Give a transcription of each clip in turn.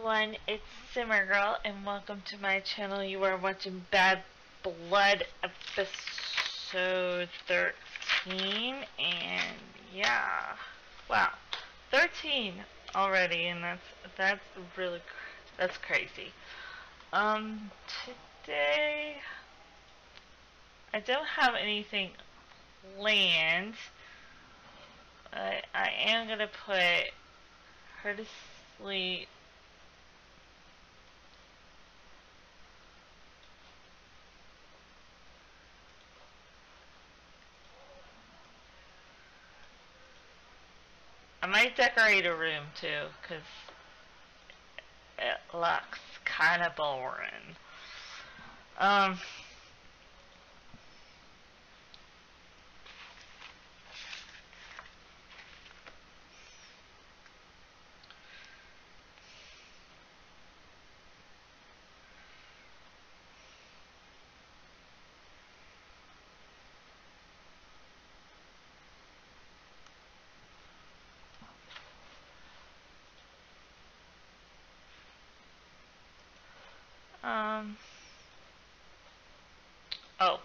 everyone, it's Simmer Girl, and welcome to my channel. You are watching Bad Blood episode 13, and yeah, wow, 13 already, and that's really that's crazy. Today I don't have anything planned, but I am gonna put her to sleep. I might decorate a room too, because it looks kind of boring. Um, um, oh,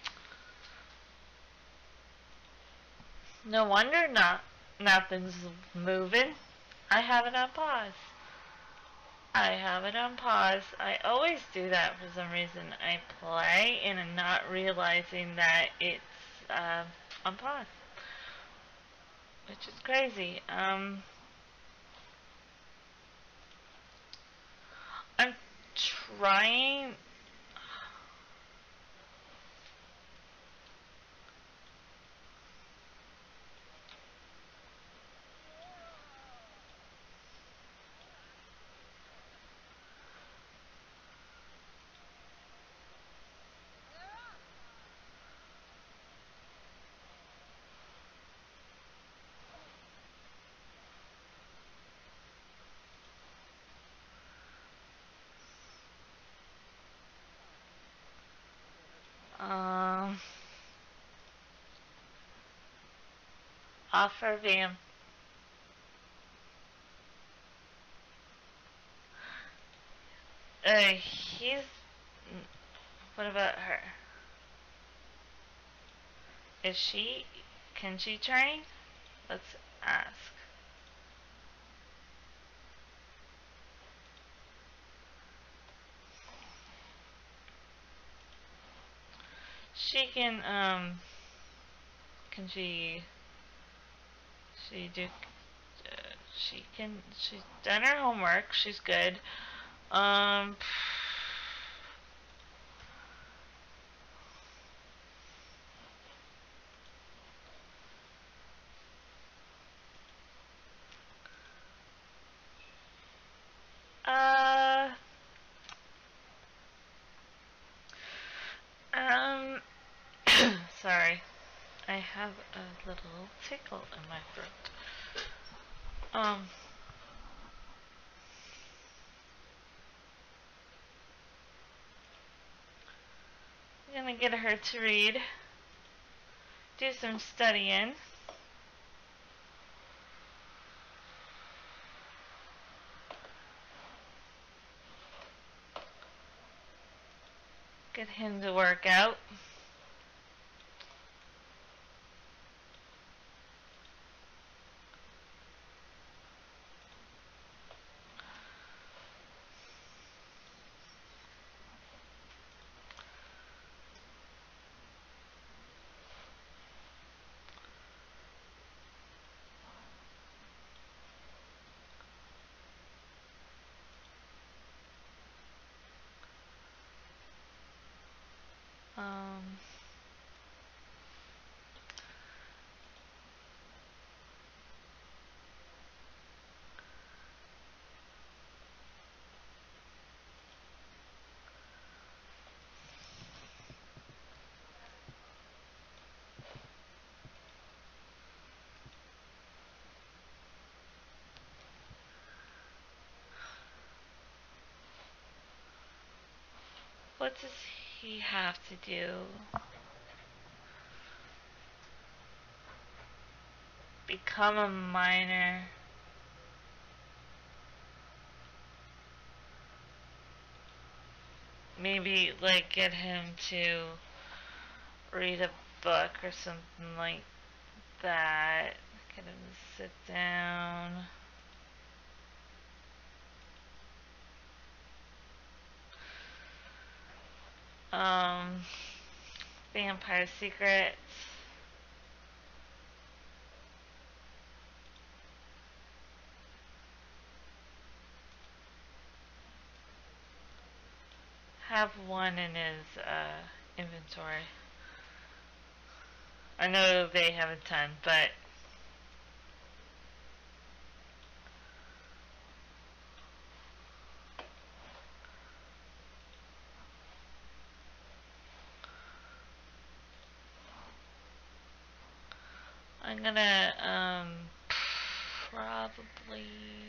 no wonder nothing's moving. I have it on pause. I have it on pause. I always do that for some reason. I play and I'm not realizing that it's on pause, which is crazy. I'm trying. Um, Offer Vam. He's. What about her? Is she? Can she train? Let's ask. She can she do, she's done her homework, she's good. Um, uh, um, sorry. I have a little tickle in my throat. Um, I'm gonna get her to read, do some studying. Get him to work out. Um, what does he have to do? Become a minor. maybe like get him to read a book or something like that. Get him to sit down. Um, Vampire Secrets. Have one in his inventory. I know they have a ton, but I'm gonna probably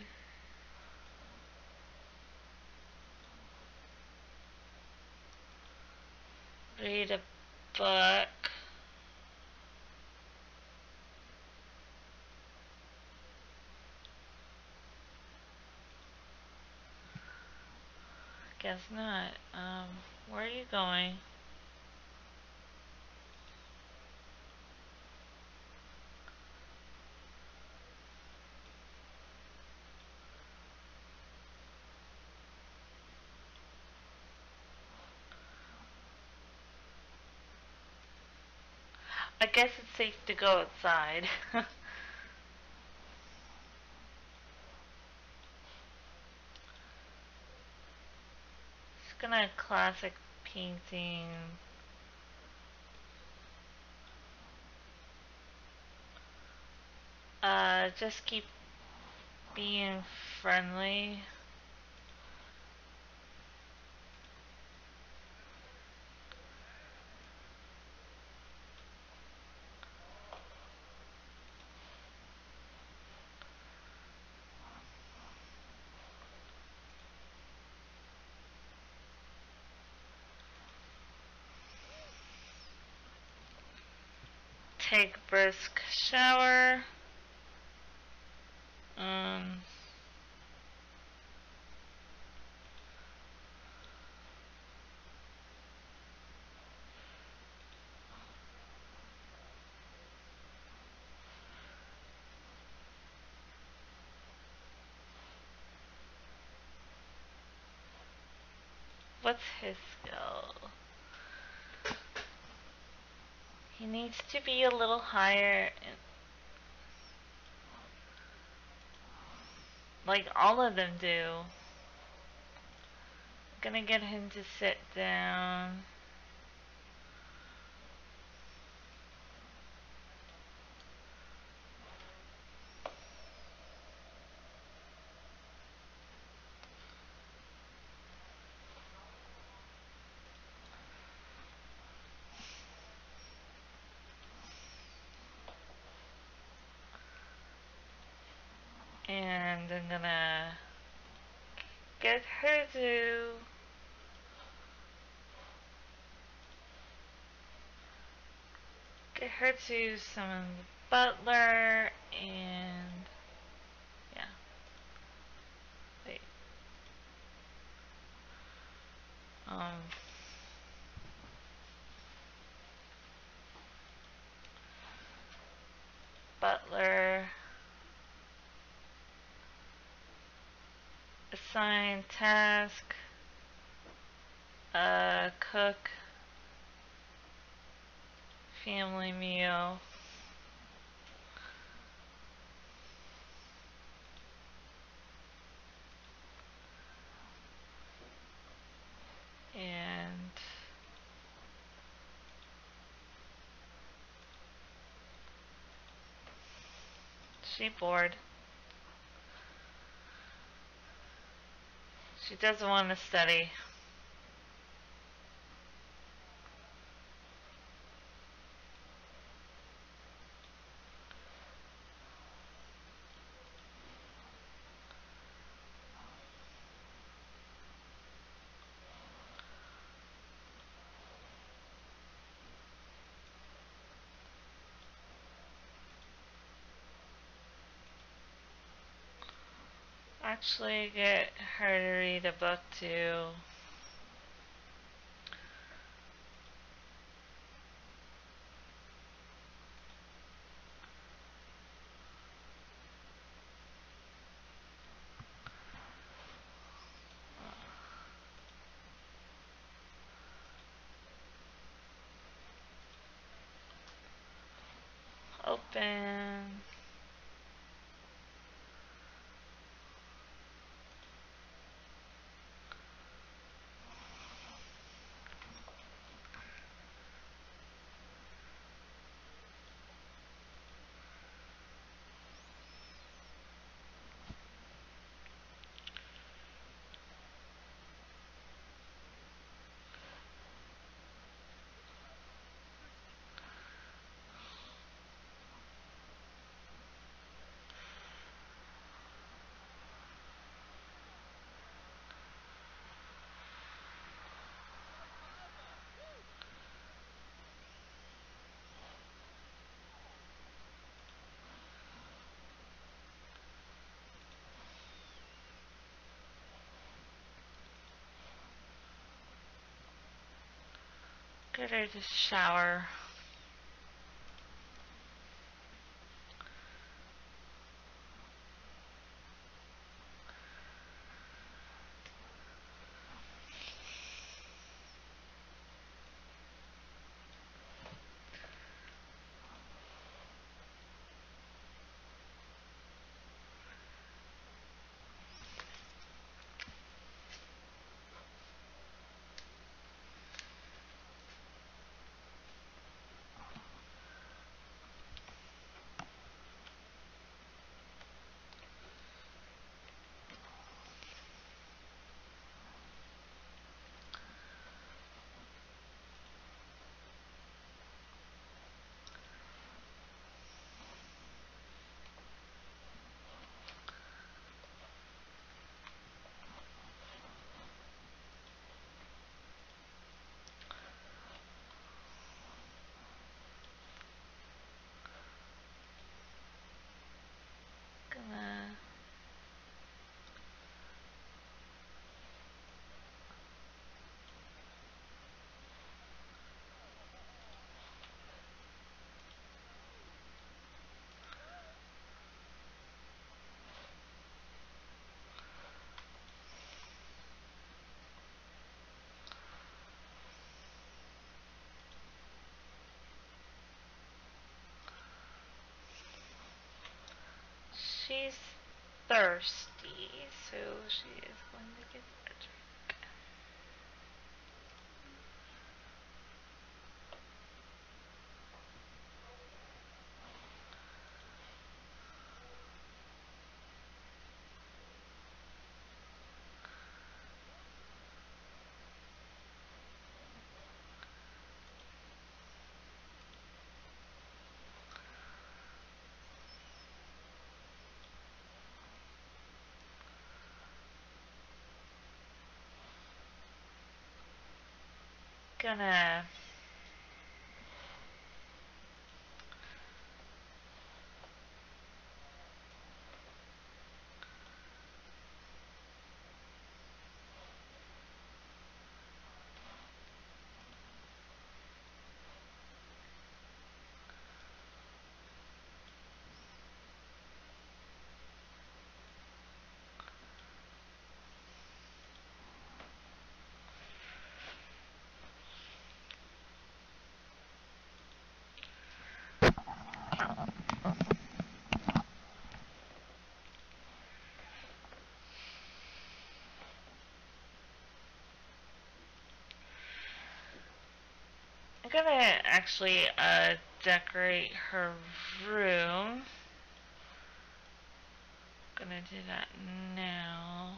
read a book. Guess not. Where are you going? I guess it's safe to go outside. Just gonna classic painting. Just keep being friendly. Take a brisk shower. Um, what's his skill? He needs to be a little higher. Like all of them do. Gonna get him to sit down. And I'm gonna get her to summon the butler and yeah. Wait. Um Butler, assign task, cook, family meal. And she bored. She doesn't want to study. Actually, get her to read a book too. open. Gonna just shower. Gonna She's thirsty, so she is going to get a drink. Gonna I'm gonna actually decorate her room. Gonna do that now.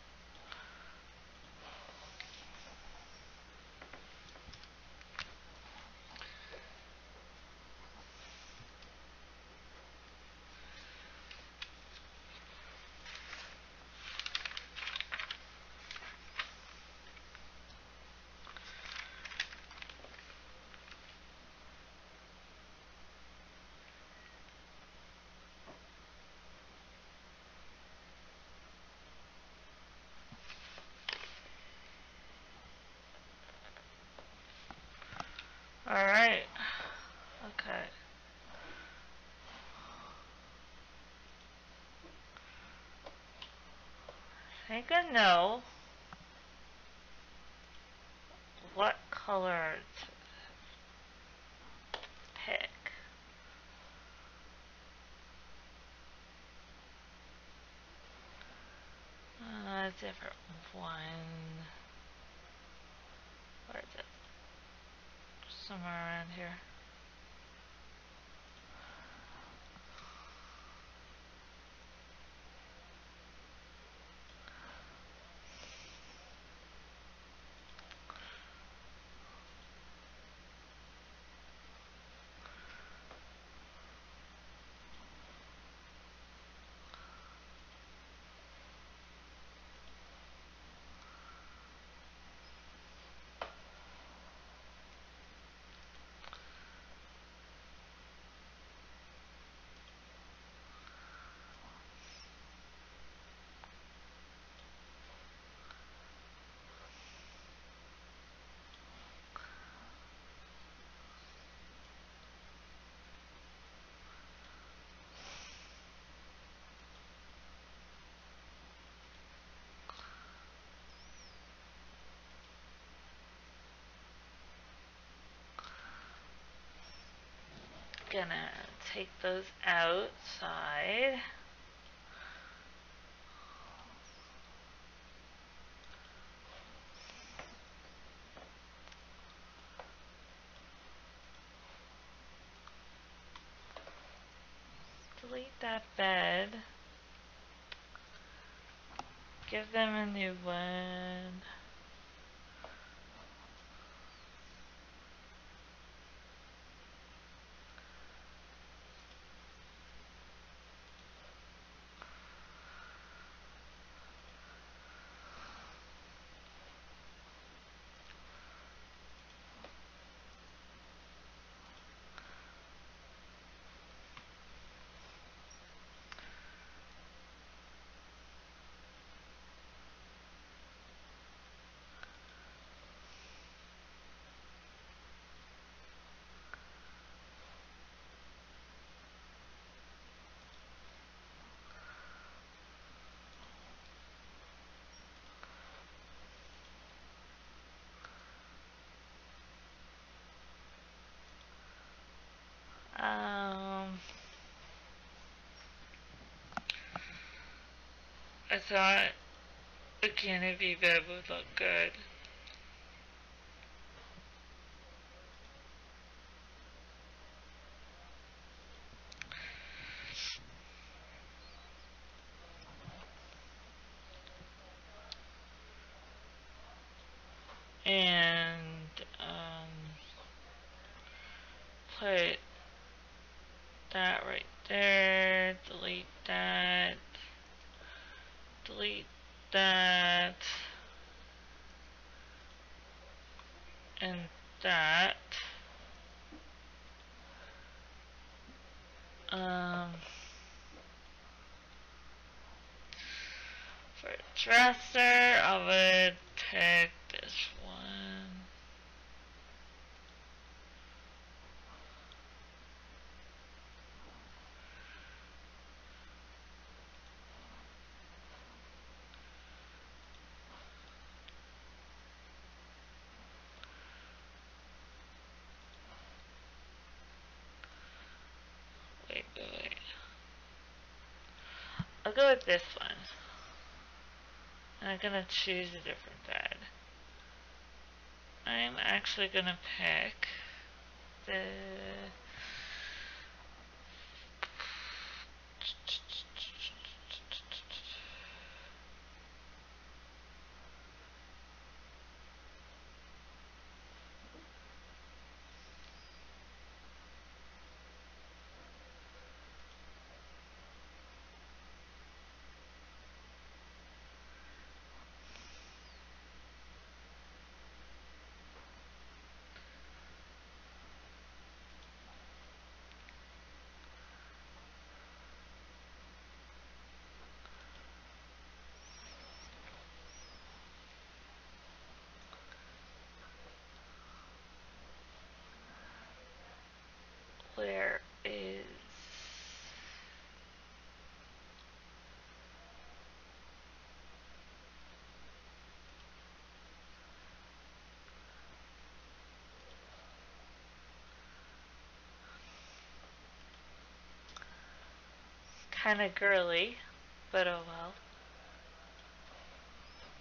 Alright. Okay. I think I know what color to pick. different one. Where is it? Somewhere around here. Gonna take those outside. Delete that bed. Give them a new one. I thought a canopy bed would look good. And put that right there. Delete that. Delete that. And that. For a dresser, I would pick this one. Wait. I'll go with this one. And I'm gonna choose a different bed. I'm actually gonna pick the where is kind of girly, but oh well.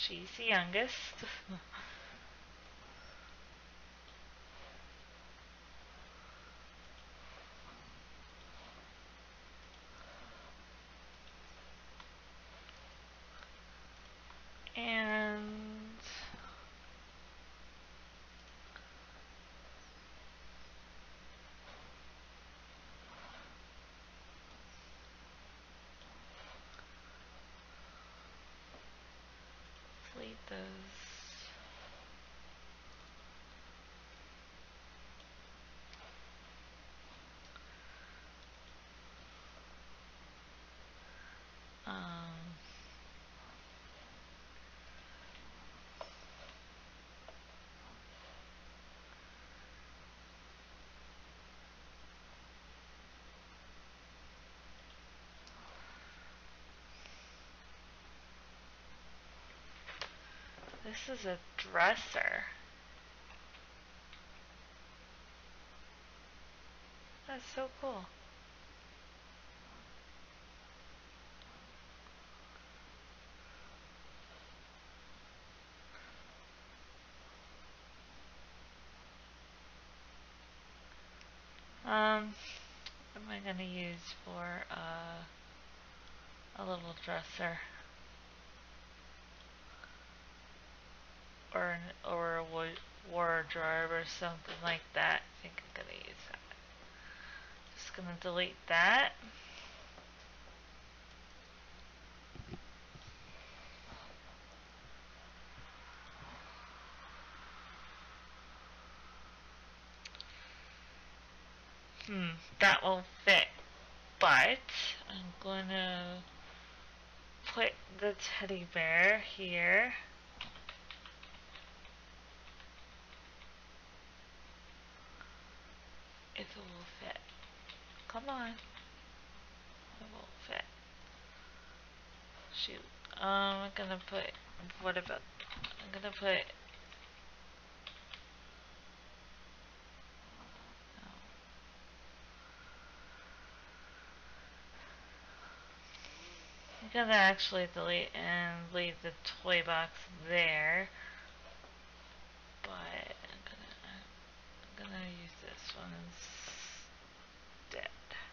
She's the youngest. And delete those. This is a dresser. That's so cool. What am I gonna use for a little dresser? Or a wardrobe or something like that. I think I'm gonna use that. Just gonna delete that. That will fit, but I'm gonna put the teddy bear here. It will fit. Come on. It will fit. Shoot. I'm gonna put, what about, I'm gonna put, I'm gonna actually delete and leave the toy box there, but I'm gonna use this one instead.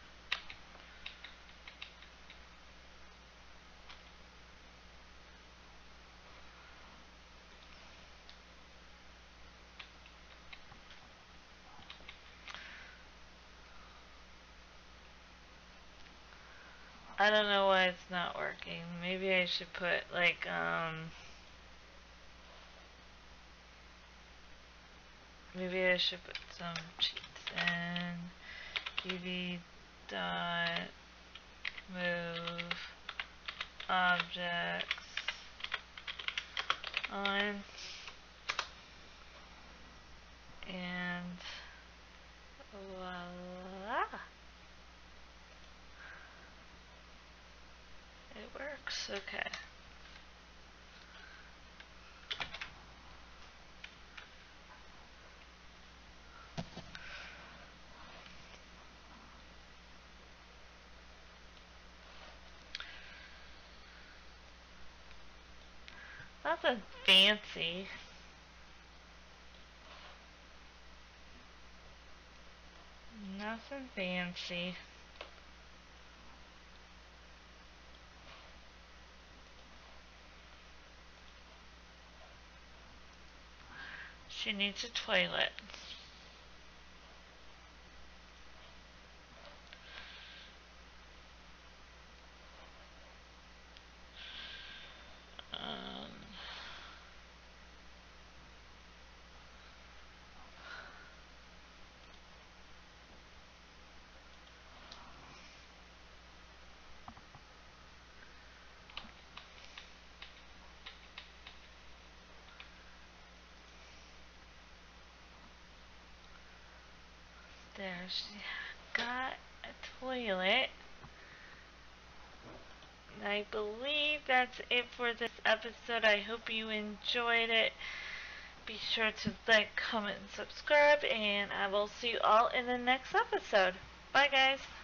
I don't know why it's not working. Maybe I should put like maybe I should put some cheats in. UV dot move objects on, and voila, it works. Okay. Nothing fancy. Nothing fancy. She needs a toilet. There, she got a toilet. I believe that's it for this episode. I hope you enjoyed it. Be sure to like, comment, and subscribe, and I will see you all in the next episode. Bye, guys.